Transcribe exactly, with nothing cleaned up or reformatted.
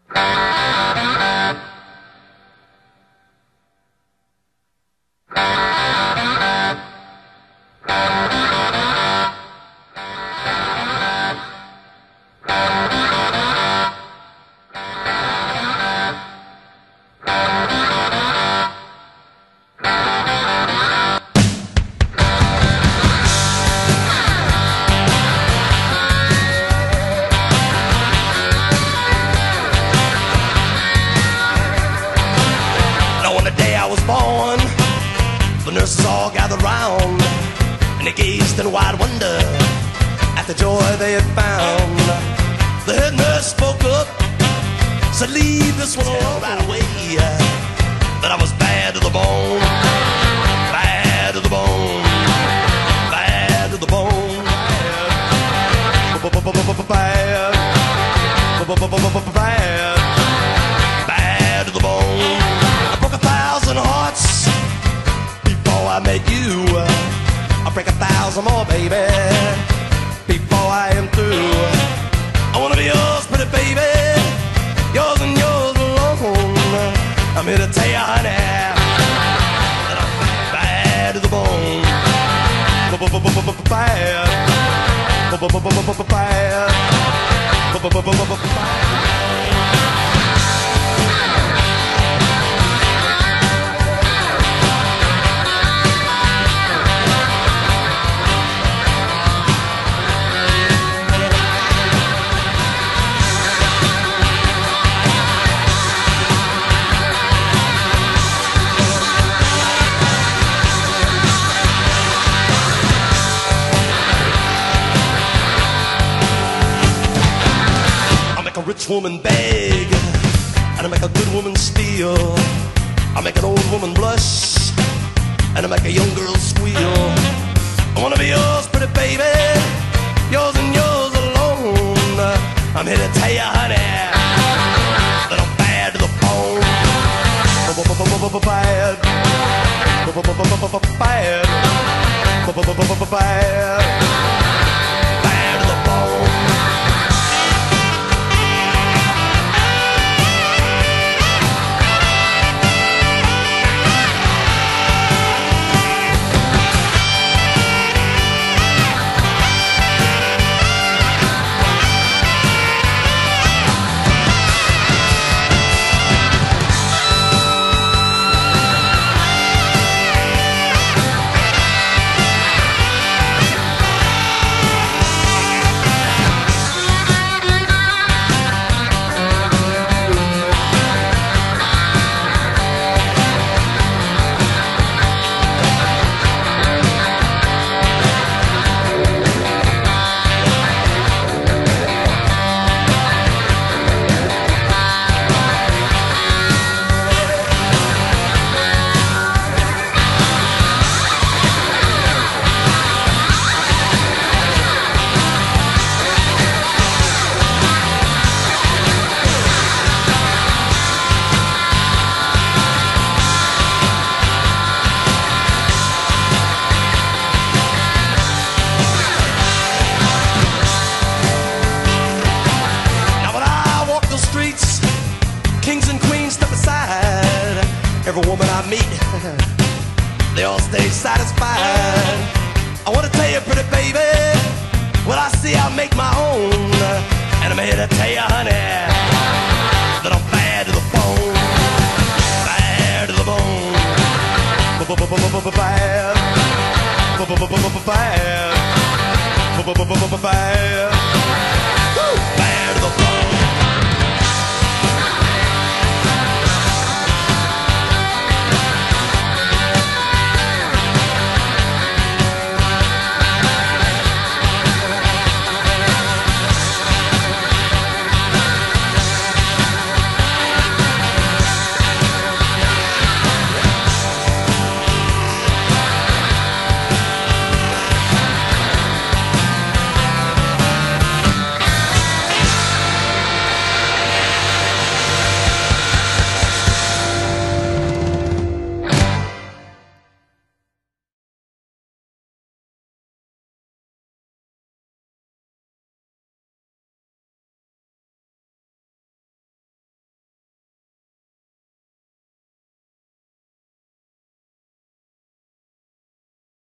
Born, the nurses all gathered round, and they gazed in wide wonder at the joy they had found. The head nurse spoke up, said, "Leave this one alone right away, that I was bad to the bone, bad to the bone, bad to the bone, bad, bad, bad to the bone. I broke a thousand hearts before I met you. I'll break a thousand more, baby, before I am through. I wanna be yours, pretty baby, yours and yours alone. I'm here to tell you, honey, that I'm bad to the bone, bad, bad, bad. A rich woman beg, and I make a good woman steal. I make an old woman blush, and I make a young girl squeal. I wanna be yours, pretty baby, yours and yours alone. I'm here to tell you, honey, that I'm bad to the bone, bad, bad, bad to the bone. Kings and queens step aside. Every woman I meet, they all stay satisfied. I wanna tell you, pretty baby, what I see I make my own. And I'm here to tell you, honey, that I'm bad to the bone, bad to the bone, bad, bad, bad, bad.